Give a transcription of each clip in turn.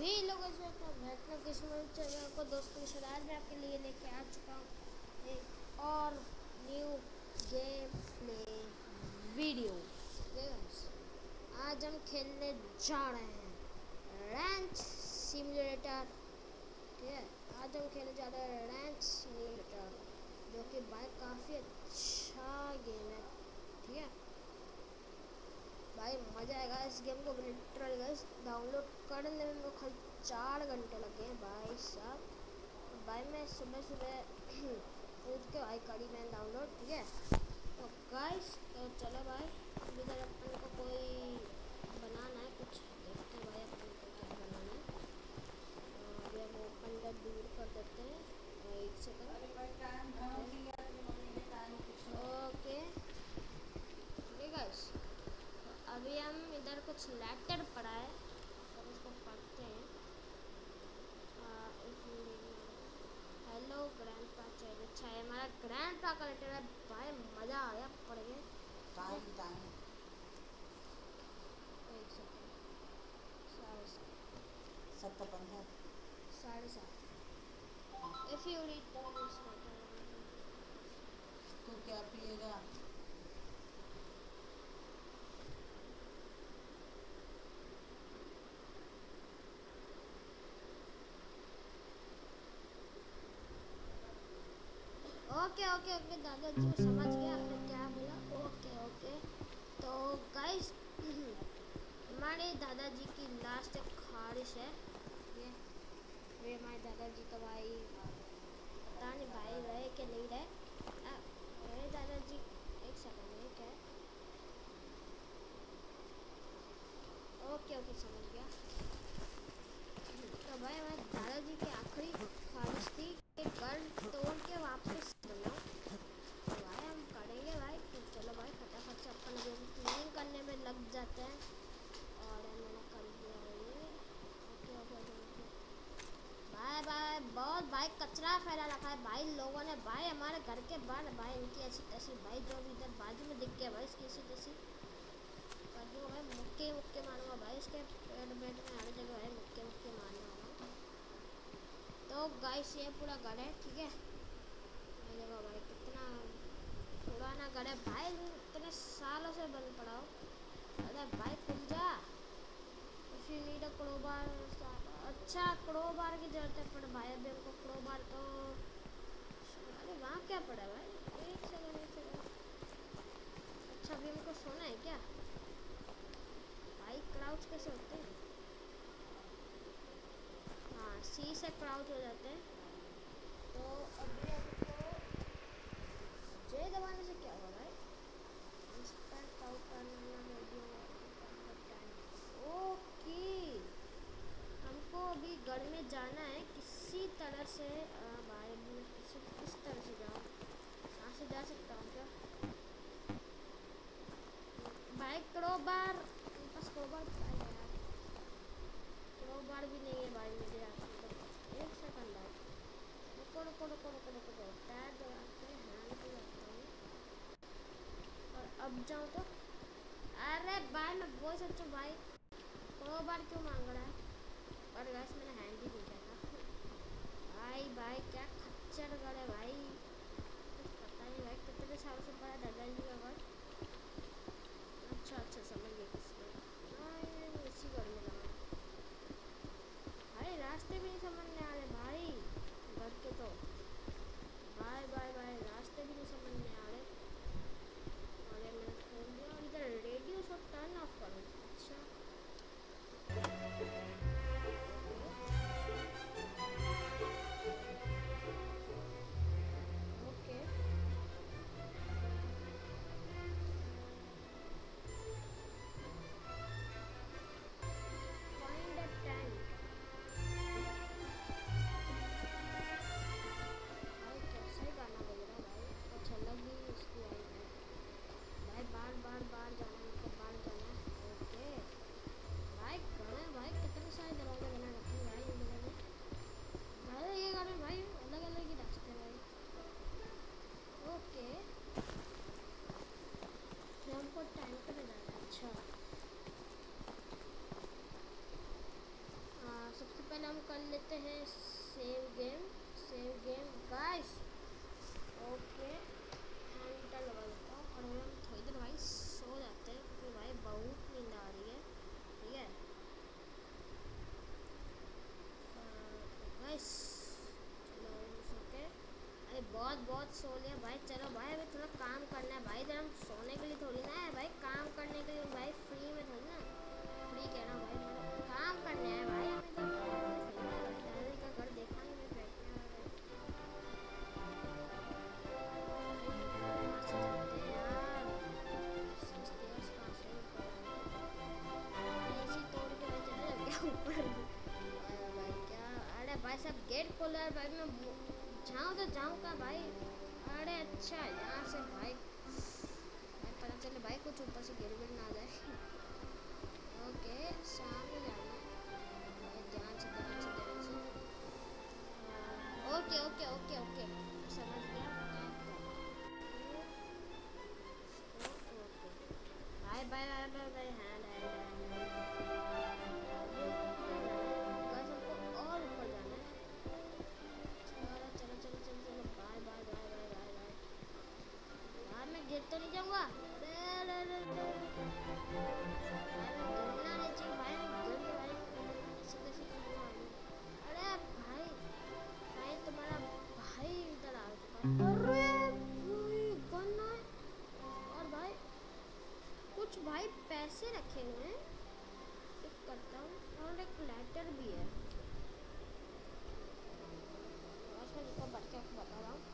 सभी लोगों से बैठना किस्मत चैनल को दोस्तों आज मैं आपके लिए लेके आ चुका हूँ एक और न्यू गेम प्ले वीडियो। आज हम खेलने जा रहे हैं रैंच सिमुलेटर। ठीक है, आज हम खेलने जा रहे हैं रैंच सिमुलेटर, जो कि भाई काफ़ी अच्छा गेम है। ठीक है भाई, मज़ा आएगा इस गेम को लिटरली गाइस डाउनलोड करने में मेरे खाली 4 घंटे लगे हैं भाई साहब। भाई मैं सुबह उठ के भाई करी मैंने डाउनलोड। ठीक है तो गाइस तो चलो भाई, इधर अपन को कोई बनाना है कुछ, देखते हैं भाई अपन को क्या बनाना है। अभी हम ओपन दूर कर देते हैं, एक सेकंड। ओके ठीक है गाइस, अभी हम इधर कुछ लेटर पढ़ा है तो उसको पढ़ते हैं। हेलो ग्रैंडपा चाहिए, अच्छा है हमारा ग्रैंडपा का लेटर है भाई, मज़ा आ गया पढ़ के। एक second, 7:15 if you read this तो क्या पिएगा? ओके ओके ओके दादाजी समझ गया आपने क्या बोला। ओके ओके तो गाइस हमारे दादाजी की लास्ट ख्वाहिश है ये हमारे दादाजी का भाई पता नहीं भाई रहे कि नहीं रहे। मेरे दादाजी एक सेकंड क्या है। ओके ओके समझ गया। तो भाई हमारे दादाजी की आखिरी ख्वाहिश थी कि घर तोड़ के वापस बनाओ। तो भाई हम करेंगे भाई, तो चलो भाई फटाफट से अपन रूम क्लीनिंग करने में लग जाते हैं। और मैंने कर दिया ये। ओके ओके ओके भाई भाई बहुत भाई कचरा फैला रखा है भाई लोगों ने भाई हमारे घर के बाहर भाई, इनकी ऐसी तैसी भाई जो भी इधर बाजू में दिख गया भाई इसकी ऐसी तैसी कर दूँगा भाई, मुक्के मुक्के मारूंगा भाई इसके पेट में हर जगह भाई मुक्के मुक्के मारूंगा। तो गाइस ये पूरा घर है। ठीक है ये देखो भाई कितना पुराना घर है भाई, इतने सालों से बंद पड़ा हो। अरे भाई खुल जा, if you need a crowbar. अच्छा क्रोबार की जरूरत है पर भाई अभी हमको क्रोबार तो, अरे वहाँ क्या पड़ा है भाई, एक सेकंड। अच्छा अभी हमको सोना है क्या भाई? क्राउच कैसे होते हैं? हाँ सी से क्राउच हो जाते हैं। तो अभी हमको जे दबाने से क्या होगा भाई? इंस्पेक्ट आउट करना ओके, हमको अभी घर में जाना है किसी तरह से। भाई किस तरह से जाऊँ, कहाँ से जा सकता हूँ क्या भाई? क्रोबार बस क्रोबार क्रोबार भी नहीं है भाई मेरे हाथ में। एक सेकंड भाई, रुको रुको रुको रुको रुको रुको, टायर दबाते हैं, हैंड पे रखता हूँ और अब जाऊँ तो, अरे भाई मैं वो सोचूँ भाई क्रोबार क्यों मांग रहा है, पर वैसे मैंने हैंड ही नहीं किया था। भाई क्या खच्चर घर है भाई, कुछ पता नहीं भाई कितने सालों से पड़ा दादाजी का घर। अच्छा समझ गए किसमें, इसी घर में लगा भाई, रास्ते भी नहीं समझ में आ रहे भाई घर के तो। भाई रास्ते भी नहीं समझ में आ रहे। और ये मैंने खोल दिया और इधर रेडियो सब टर्न ऑफ करूँ। अच्छा ओके हम कर लेते हैं सेव गेम गाइस। ओके घंटा लगा देता हूँ और हम थोड़ी देर भाई सो जाते हैं क्योंकि भाई बहुत नींद आ रही है। ठीक है गाइस, चलो सो के अरे बहुत सो लिया भाई। चलो भाई अभी थोड़ा काम करना है भाई। इधर हम सोने के लिए थोड़ी ना है भाई, काम करने के लिए भाई। फ्री में थोड़ी ना, फ्री कहना भाई, मतलब काम करने हैं भाई। हमें तो दादाजी का घर देखा नहीं, मैं बैठने वाला भाई साहब गेट खोला है भाई। मैं जाऊँ तो जाऊँ का भाई। अरे अच्छा यहाँ से भाई पता चले भाई कुछ ऊपर से गिर ना आ जाए। ओके सामने जाना है, ध्यान से ओके ओके ओके ओके समझ गया। Bye bye bye bye bye. Hand और ऊपर जाना है। चलो चलो चलो चलो चलो bye bye bye bye bye bye. यार मैं गिर तो नहीं जाऊंगा। गिरना नहीं चाहिए भाई, गिर के भाई सीधे सीधे अरे भाई भाई तुम्हारा भाई इधर आ चुका है। अरे गन है और भाई कुछ भाई पैसे रखे हुए हैं, पिक करता हूँ और एक लेटर भी है। मैं जिसको बच्चे को बता रहा हूँ।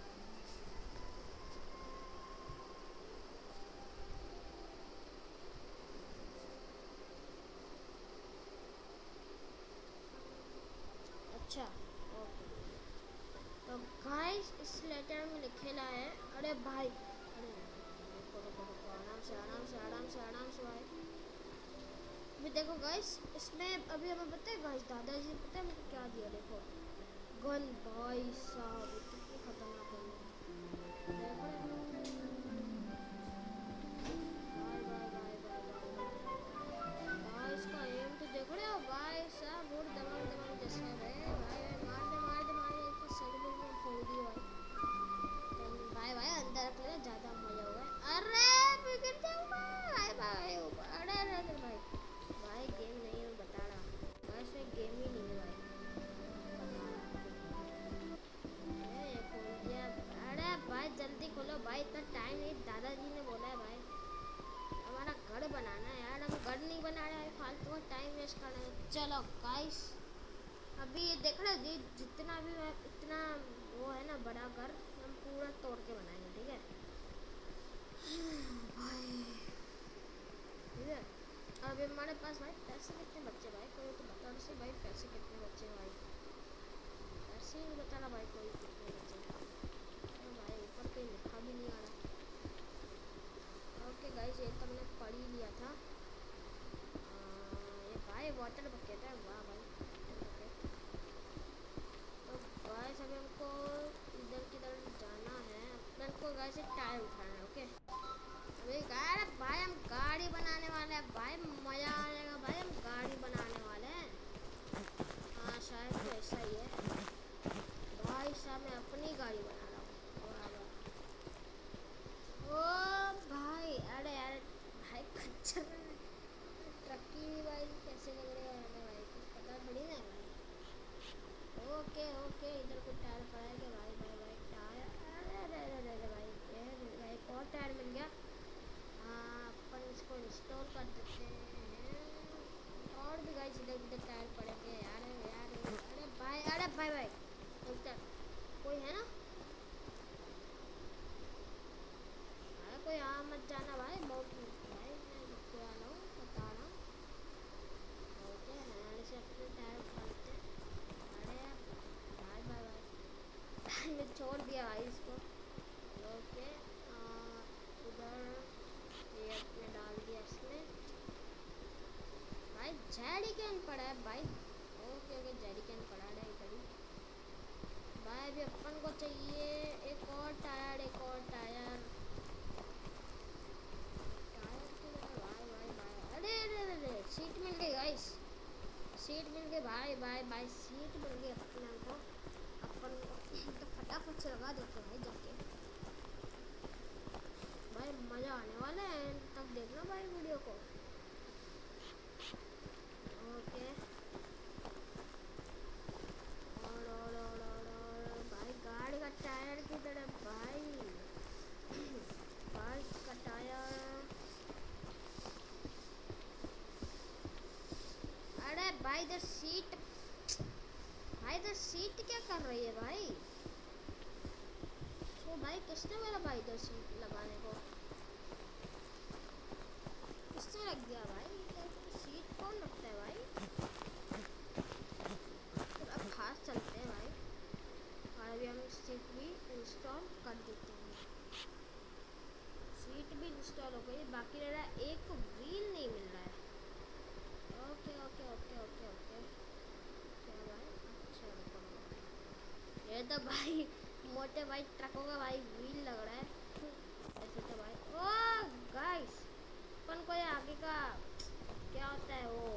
अच्छा ओके तो गाइस इस लेटर में लिखेला है। अरे भाई अरे आराम से आराम से आराम से आराम से भाई। अभी देखो गाइस इसमें अभी हमें पता है गाइस, दादाजी पता है मुझे क्या दिया। देखो गन भाई साहब कितनी खतरनाक गन है। देखो भाई भाई भाई भाई भाई भाई इसका एम तो देखो रे भाई साहब। बहुत दबाव दबाव जैसा है भाई। मार दे इसको सर में फोड़ दिया भाई। भाई अंदर रख ले ज़्यादा मजा हुआ। अरे बिगड़ जाऊंगा भाई भाई। अरे अरे भाई भाई गेम नहीं है बता रहा भाई, इसमें गेम ही नहीं है भाई खोल दिया। अरे भाई जल्दी खोलो भाई, इतना टाइम नहीं। दादाजी ने बोला है भाई हमारा घर बनाना है यार, हम घर नहीं बना रहे हैं, फालतू का टाइम वेस्ट कर रहे हैं। चलो गाइस अभी ये देख रहे जी जितना भी इतना वो है ना बड़ा घर हम पूरा तोड़ के बनाएंगे। ठीक है भाई ठीक है। अभी हमारे पास भाई पैसे कितने बच्चे भाई, कोई तो बता दो भाई पैसे कितने बच्चे भाई। पैसे नहीं बता रहा भाई कोई कितने बच्चे। तो भाई ऊपर कहीं लिखा भी नहीं आ रहा। ओके गाइस ये तो हमने पढ़ ही लिया था। ये भाई वाटर बकेट है। वाह भाई तो गाइस अभी हमको इधर किधर जाना है। अपने को गाइस एक टायर उठाना है। ओके अभी भाई हम गाड़ी बनाने वाले हैं भाई, मज़ा आ जाएगा भाई। हम गाड़ी बनाने वाले हैं। हाँ शायद तो ऐसा ही है भाई साहब। मैं अपनी गाड़ी बना रहा हूँ। ओ भाई अरे यार भाई खच्चर ट्रक की भाई कैसे लग रहे हैं भाई, कुछ पता थोड़ी ना भाई। ओके ओके इधर कोई टायर पड़ा है क्या भाई। भाई भाई टायर अरे अरे अरे भाई एक और टायर मिल गया। हाँ अपन इसको रिस्टोर कर देते हैं। और भी गाइस इधर उधर टायर पड़ेंगे यार यार। अरे भाई भाई उधर कोई है ना भाई, कोई यहाँ मत जाना भाई। बहुत भाई मैं रुक रहा हूँ बता रहा हूँ। ओके हमारे से अपने टायर उठाते हैं। अरे भाई भाई भाई मैं छोड़ दिया भाई इसको। ओके उधर ये अपने डाल दिया इसमें भाई। जेडी कैन पड़ा है भाई। ओके ओके जेडी कैन पड़ा है इधर ही भाई। अभी अपन को चाहिए एक और टायर, एक और टायर। टायर तो भाई भाई भाई अरे अरे अरे सीट मिल गई गाइस। सीट मिल गई भाई भाई भाई, सीट मिल गई अपने को। अपन तो फटाफट से लगा देते भाई जाके। भाई मज़ा आने वाला है, तब देखना भाई वीडियो को। ओके और भाई गाड़ी का टायर की तरह भाई, गाड़ी का टायर। अरे भाई इधर सीट, भाई इधर सीट क्या कर रही है भाई? तो भाई किसने बोला भाई इधर सीट लगाने को? किसने रख दिया भाई इधर सीट? कौन रखता है भाई? तो अब खास चलते हैं भाई, और अभी हम सीट भी इंस्टॉल कर देते हैं। सीट भी इंस्टॉल हो गई, बाकी रह रहा है एक व्हील नहीं मिल रहा है। Okay okay okay okay okay क्या भाई? अच्छा रुको, ये तो भाई मोटे भाई ट्रकों का भाई व्हील लग रहा है ऐसे तो भाई। ओ गाइस, अपन को ये आगे का क्या होता है वो,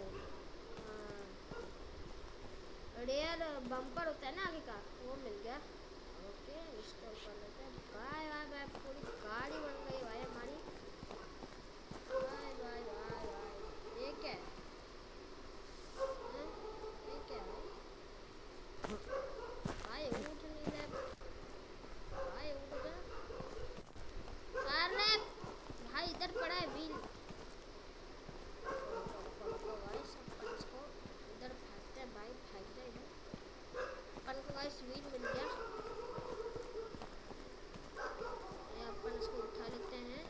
रेयर बम्पर होता है ना आगे का, वो मिल गया। ओके इंस्टॉल कर लेते हैं भाई। भाई भाई पूरी गाड़ी बन गई भाई हमारी। भाई भाई भाई भाई ये क्या है? ये क्या है भाई? उठ नहीं रहा भाई, उठ जा। अरे भाई इधर पड़ा है व्हील। भाई सब इसको इधर भागते हैं भाई, भाग जाए इधर। अपन को गाइस व्हील मिल गया, ये अपन इसको उठा लेते हैं।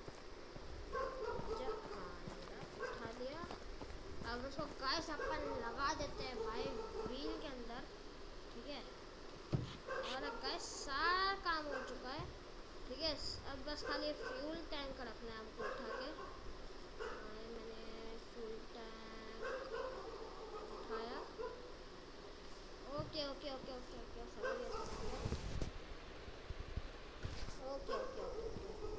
उठा लिया। अब उसको गाइस अपन लगा देते हैं भाई व्हील के अंदर, ठीक है। और गाइस सारा काम हो चुका है, ठीक है। अब बस खाली फ्यूल टैंक रखना है हमको उठा के। मैंने फ्यूल टैंक उठाया। Okay okay okay okay okay समझ गया। ओके ओके ओके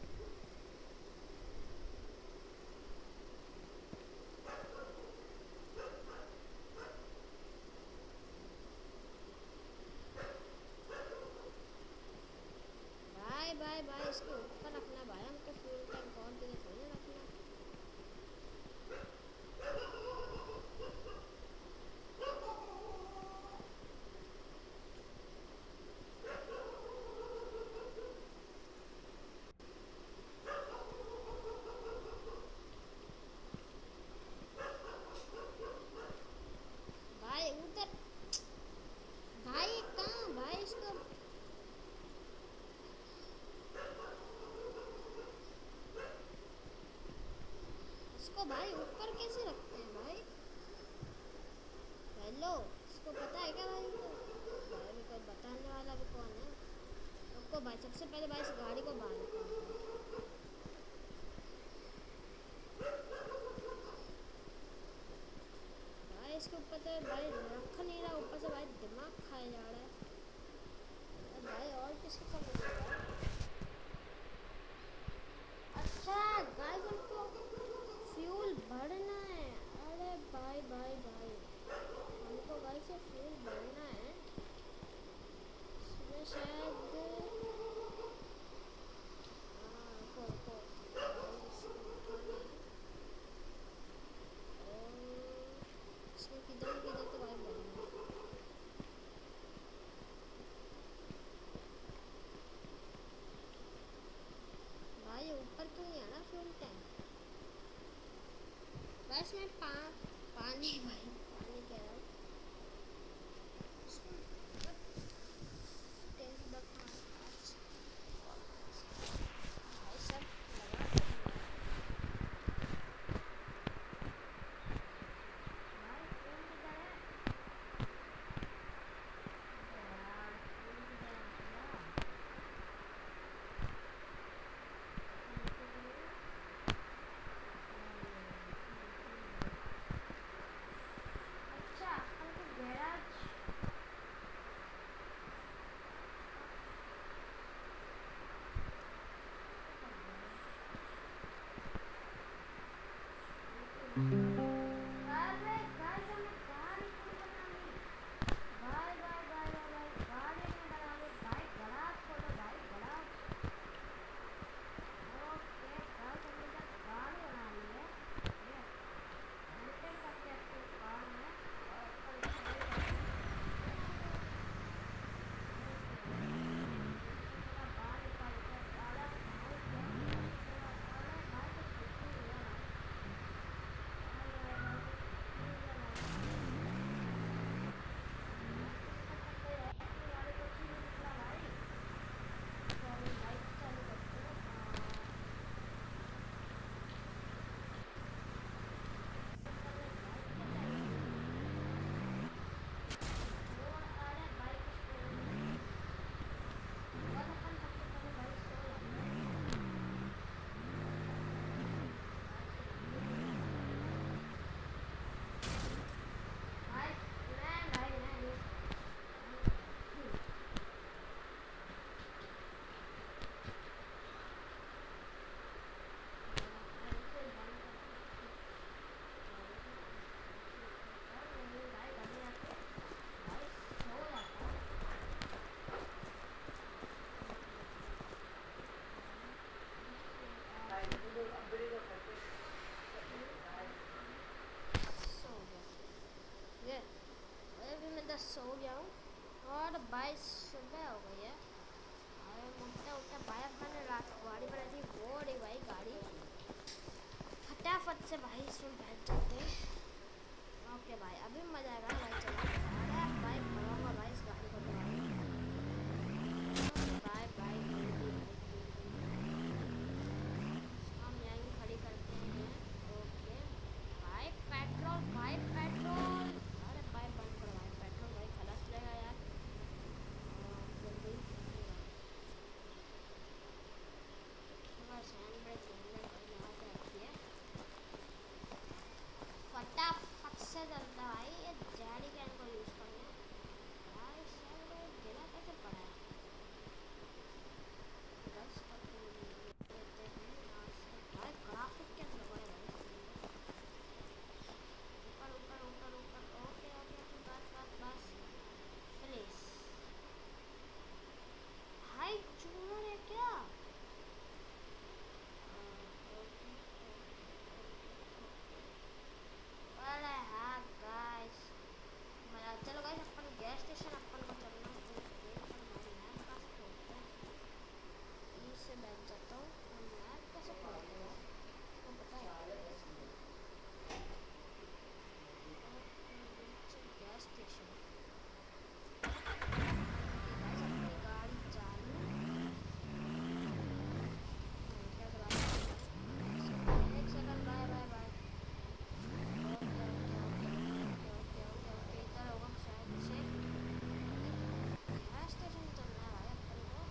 भाई भाई भाई इसके ऊपर रखना भाई हमको फ्यूल टैंक, और भी थोड़ी रखना। भाई उधर भाई कहाँ भाई इसको? इसको भाई ऊपर कैसे रखते हैं भाई? हेलो, इसको पता है क्या भाई? तो भाई भी कोई बताने वाला भी कौन है? आपको भाई सबसे पहले भाई इस गाड़ी को बाहर निकालना है। भाई इसके ऊपर तो भाई रख नहीं रहा, ऊपर से भाई दिमाग खाया जा रहा है। अरे भाई और किसकी समझ रहा है? अच्छा गाइस हमको फ्यूल भरना है। अरे भाई भाई भाई हमको गाइस से फ्यूल भरना है। इसमें शायद इसमें किधर किधर तो भाई भरना है। भाई ऊपर क्यों नहीं आना फ्यूल टैंक? बस मैं पानी भाई पानी कह रहा हूँ। अच्छा गया हूँ। और भाई सुबह हो गई है। अरे उठते उठते भाई अब मैंने रात को गाड़ी बनाई थी, वो रही भाई गाड़ी। फटाफट से भाई इसमें बैठ जाते हैं। ओके भाई अभी मजा आएगा भाई चलाने का। अरे भाई भगाऊंगा भाई इस गाड़ी को तो भाई भाई भाई हम यहीं खड़ी करते हैं। ओके भाई पेट्रोल भाई पेट्रोल। अरे भाई बंद करो भाई पेट्रोल भाई खलास लेगा यार जल्दी। बस हैंड ब्रेक लगा के रखिए। फटाफट से चलता है भाई। ये जेडी कैन को यूज़ करना है भाई। सर गिरा कैसे पड़ा है। बस लेते हैं यहाँ से भाई। ग्राफिक क्या लगा है भाई। ऊपर ऊपर ऊपर ऊपर। ओके ओके बस बस बस प्लीज भाई चूर है क्या। अरे हाँ गाइस मजा। चलो गाइस अपन गैस स्टेशन अपन को चलना से बैठ जाता हूँ। मैप कैसे खोलते हैं तो पता है। गैस स्टेशन गाड़ी चालू एक second. Bye bye bye. Okay okay okay okay okay इधर होगा शायद से। गैस स्टेशन चलना है भाई अपन को।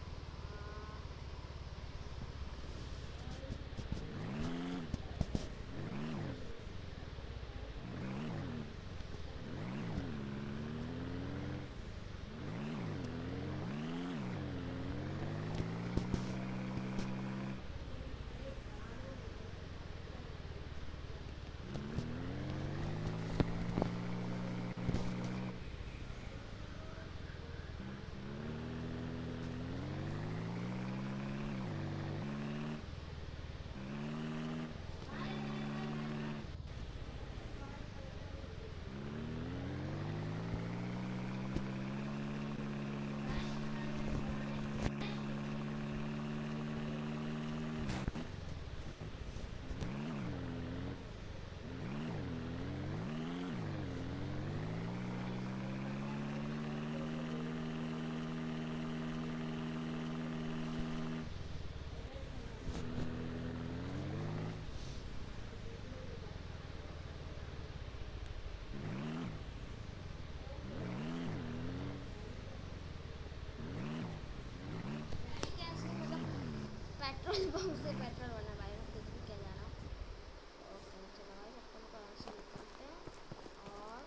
पेट्रोल पंप से पेट्रोल बना भाई कुछ भी क्या जाना। ओके चलो भाई अपन को यहाँ से निकलते हैं और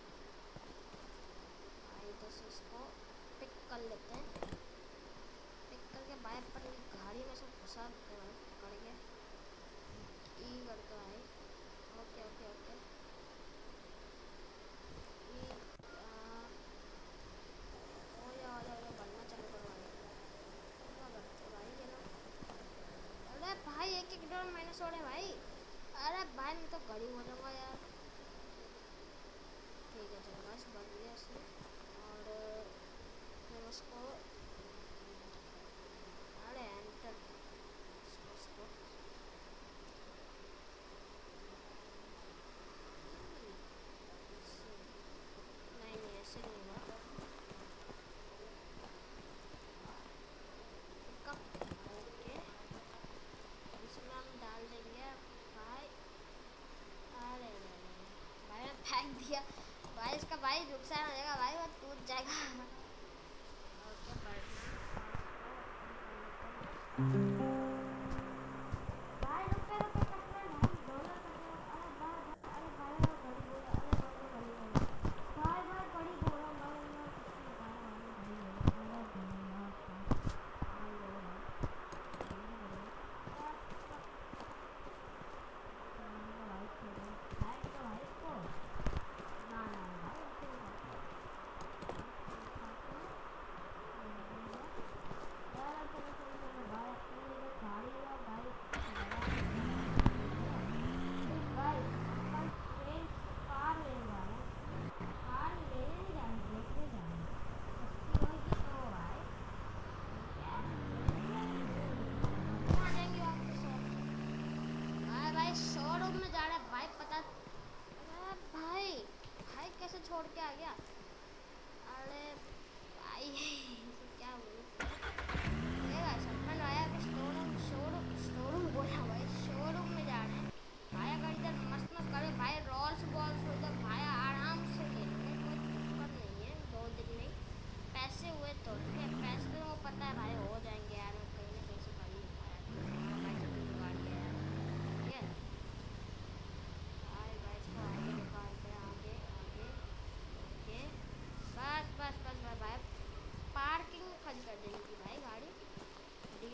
भाई इधर से इसको पिक कर लेते हैं। पिक करके भाई अपन गाड़ी में से घुसा देते हैं भाई पकड़ के ई करके भाई। ओके ओके ओके ई हो जा बनना चालू करो भाई। क्या करते भाई ये लोग। अरे भाई एक एक डोर मैंने छोड़े भाई। अरे भाई मैं तो गरीब हो जाऊंगा यार। ठीक है चलो बस बन गया इसमें। और फिर उसको अरे एंटर उसको नहीं नहीं ऐसे नहीं हुआ। ओके इसमें हम डाल देंगे भाई। अरे भाई मैं फेंक दिया भाई इसका भाई नुकसान हो जाएगा भाई वो टूट जाएगा। ओके भाई रुके रुके कट रहे हैं डॉलर कट रहे। अरे भाई अरे भाई घड़ी बोल अरे भाई भाई घड़ी बोल रहा भाई मैं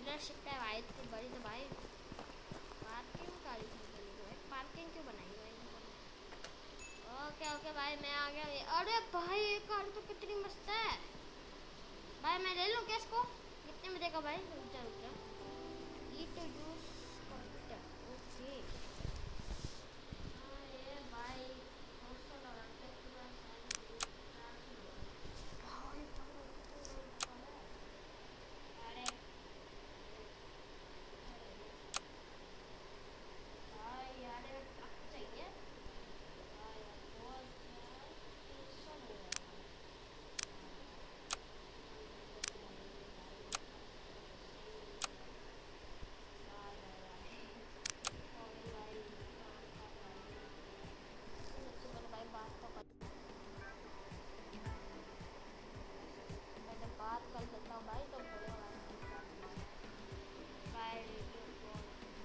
डीलरशिप है भाई इतनी बड़ी, तो भाई पार्किंग गाड़ी खरीदनी है भाई, पार्किंग क्यों बनाई भाई इन्होंने। ओके ओके भाई मैं आ गया। अरे भाई ये कार तो कितनी मस्त है भाई, मैं ले लूँ क्या इसको? कितने में देगा भाई? रुक जा E to use computer. Okay ये भाई 200 लगाते हैं पूरा भाई अरे भाई यार ये ट्रक चाहिए भाई, बहुत 300 हो गया भाई। बात तो पहले बात कर लेता हूँ भाई, तो बोले भाई रेडियो कॉल।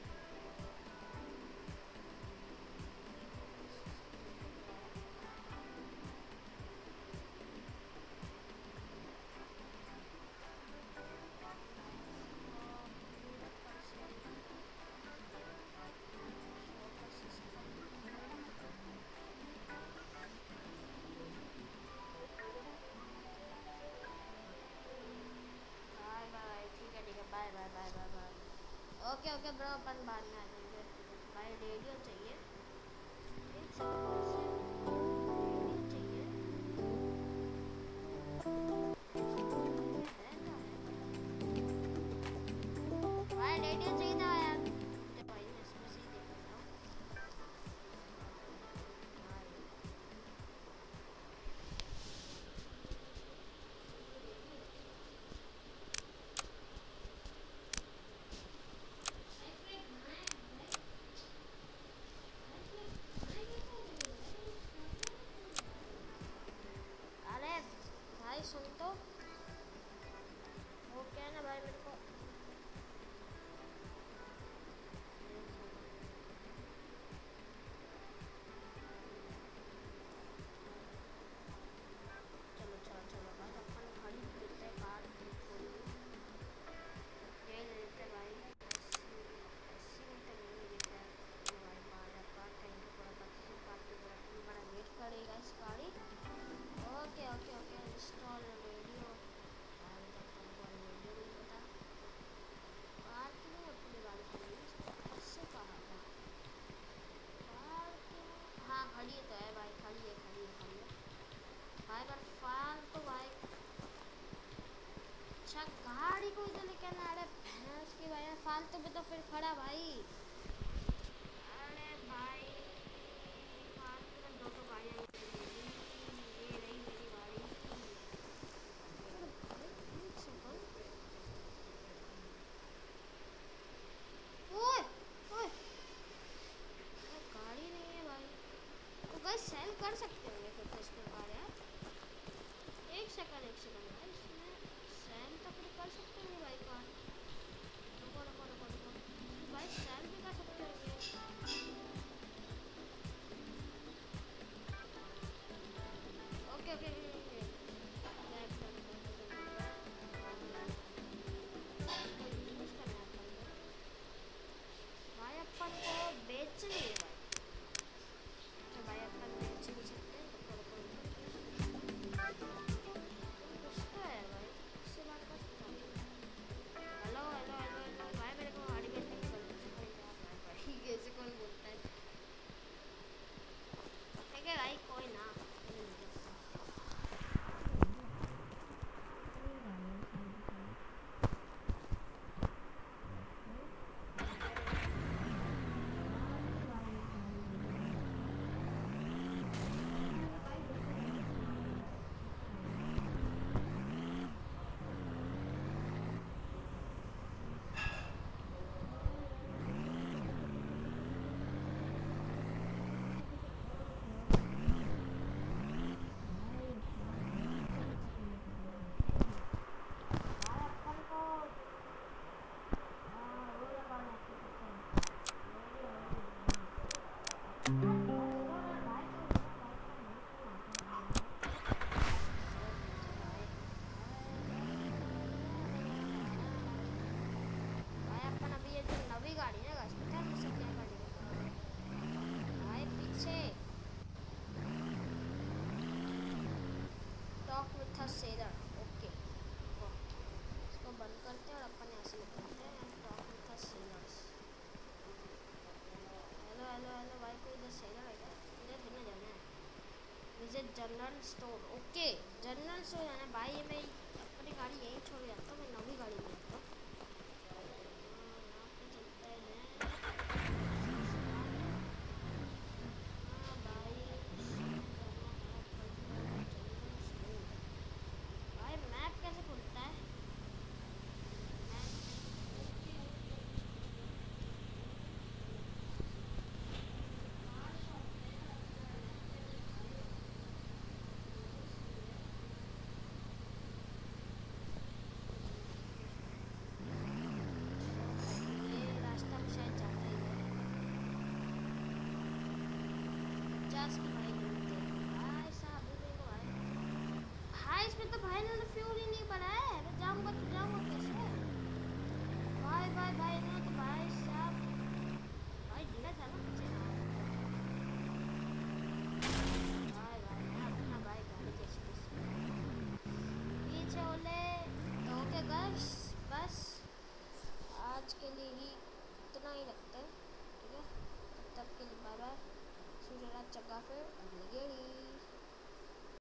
बाय बाय, ठीक है bye bye bye bye bye. Okay okay bro, अपन बाद में आ जाएंगे भाई। रेडियो चाहिए, एक सेकंड से रेडियो चाहिए है ना भाई, रेडियो चाहिए था यार मुझे भाई, मैं इसमें से ही देख लेता हूँ भाई। अरे भाई सुन तो, वो क्या है ना भाई मेरे को, चलो चलो चलो भाई अपन घड़ी लेते हैं, कार थोड़ी ये ले लेते हैं भाई। अस्सी में तो नहीं लेते हैं तो भाई, बारह का थैंक यू पूरा 80 पार्टी पूरा बड़ा वेट करेगा इस गाड़ी। Okay okay okay install radio भाई, तो अपन को रेडियो नहीं पता पार्किंग अपनी गाड़ी खड़ी है इससे कहा था पार्किंग। हाँ खड़ी तो है भाई, खड़ी है खड़ी है खड़ी है भाई, पर फालतू भाई। अच्छा गाड़ी को इधर लेके आना, अरे भैंस की भाई फालतू पे तो फिर खड़ा भाई। अरे भाई फालतू में दो तो गाड़ियाँ ये रही मेरी गाड़ी। अरे भाई एक सेकंड, ओए ओए गाड़ी नहीं है भाई, तो भाई सेल कर सकते होंगे फिर तो इसके कार यार। एक सेकंड भाई, इसमें सेल तो फिर कर सकते होंगे भाई कार। रुको रुको रुको रुको, तो भाई सेल भी कर सकते होंगे। ओके ओके यूज करना है अपन को भाई, अपन को बेचनी है भाई। तो भाई अपन बेच नहीं सकते, रुको रुको रुको कुछ तो है भाई, इससे बात कर सकता हूँ। हेलो हेलो हेलो हेलो भाई, मेरे को गाड़ी बेचने की गलती से कोई यार भाई, कैसे कौन बोलता है बंद करते हैं और अपन यहाँ से निकलते हैं and talk with the sellers. Hello hello hello भाई, कोई इधर सेलर है क्या? इधर कितना जाना है? Visit general store. Okay general store जाना है भाई। ये मैं अपनी गाड़ी यहीं छोड़ जाता हूँ, मैं नवी गाड़ी में जाता हूँ। यहाँ पे चलते हैं। हाँ भाई जाना है जनरल स्टोर। भाई मैप कैसे खुलता है? ये रास्ता में शायद जाता ही है। 50 की भाई मिलते हैं भाई साहब। अभी मेरे को भाई इसमें तो भाई ने फ्यूल ही नहीं भरा है। मैं जाऊँगा तो जाऊँगा कैसे? भाई भाई भाई इन्होंने तो भाई साहब